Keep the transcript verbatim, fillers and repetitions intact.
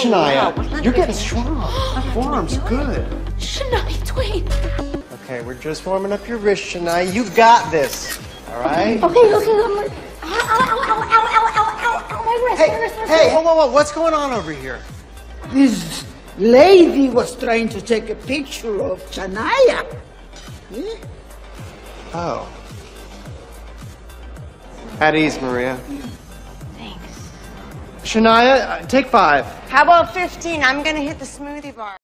Shania, wow, you're getting strong. That forearm's good. Shania Twain. Okay, we're just warming up your wrist, Shania. You got this. All right? Okay, okay, okay. I'm like, ow, ow, ow, ow, ow, ow, ow, ow, my wrist, Hey, my wrist, my wrist. hey, whoa, whoa, whoa, what's going on over here? This lady was trying to take a picture of Shania. Yeah? Oh. At ease, Maria. Thanks. Shania, uh, take five. How about fifteen? I'm gonna hit the smoothie bar.